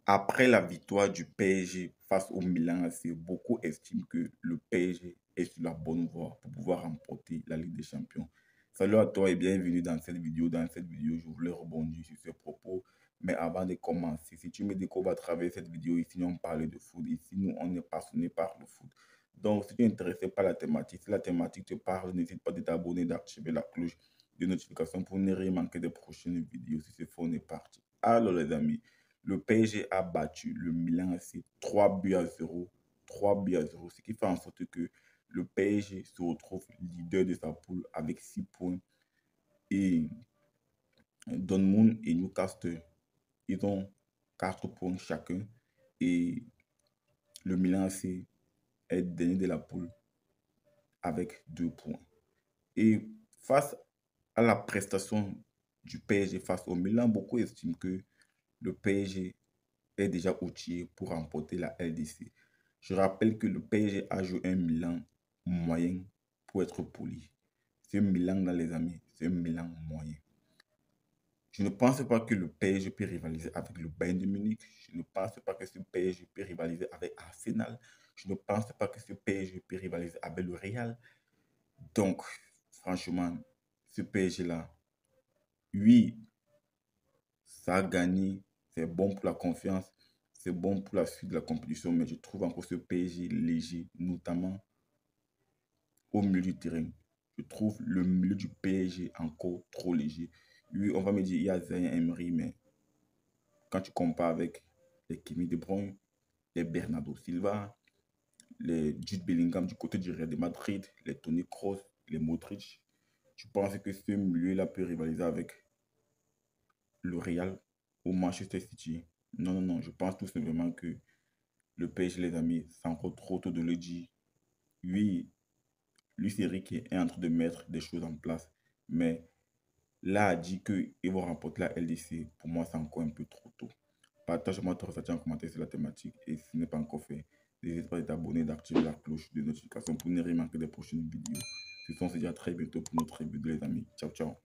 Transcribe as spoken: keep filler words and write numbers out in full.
Après la victoire du P S G face au Milan A C, beaucoup estiment que le P S G est sur la bonne voie pour pouvoir remporter la Ligue des Champions. Salut à toi et bienvenue dans cette vidéo. Dans cette vidéo, je voulais rebondir sur ces propos. Mais avant de commencer, si tu me découvres à travers cette vidéo, ici on parle de foot. Ici, nous, on est passionné par le foot. Donc, si tu es intéressé par la thématique, si la thématique te parle, n'hésite pas de t'abonner, d'activer la cloche de notification pour ne rien manquer des prochaines vidéos. Si c'est fait, on est parti. Alors, les amis, le P S G a battu le Milan A C trois buts à zéro. trois buts à zéro, ce qui fait en sorte que le P S G se retrouve leader de sa poule avec six points. Et Dortmund et Newcastle, ils ont quatre points chacun. Et le Milan A C est dernier de la poule avec deux points. Et face à la prestation du P S G face au Milan, beaucoup estiment que le P S G est déjà outillé pour remporter la L D C. Je rappelle que le P S G a joué un Milan moyen pour être poli. Ce Milan-là, les amis, c'est un Milan moyen. Je ne pense pas que le P S G peut rivaliser avec le Bayern de Munich. Je ne pense pas que ce P S G peut rivaliser avec Arsenal. Je ne pense pas que ce P S G peut rivaliser avec le Real. Donc, franchement, ce P S G-là, oui, ça a gagné. C'est bon pour la confiance. C'est bon pour la suite de la compétition. Mais je trouve encore ce P S G léger, notamment au milieu du terrain. Je trouve le milieu du P S G encore trop léger. Oui, on va me dire, il y a Zayn Emery, mais quand tu compares avec les Kevin De Bruyne, les Bernardo Silva, les Jude Bellingham du côté du Real de Madrid, les Toni Kroos, les Modric, je pense que ce milieu-là peut rivaliser avec le Real ou Manchester City. Non, non, non, je pense tout simplement que le P S G, les amis, c'est encore trop tôt de le dire. Oui, Luis Enrique est en train de mettre des choses en place, mais là, a dit qu'ils vont remporter la L D C. Pour moi, c'est encore un peu trop tôt. Partage-moi ton ressenti en commentaire sur la thématique. Et si ce n'est pas encore fait, n'hésite pas à t'abonner, d'activer la cloche de notification pour ne rien manquer des prochaines vidéos. Ce sont se dit à très bientôt pour notre vidéo, les amis. Ciao, ciao.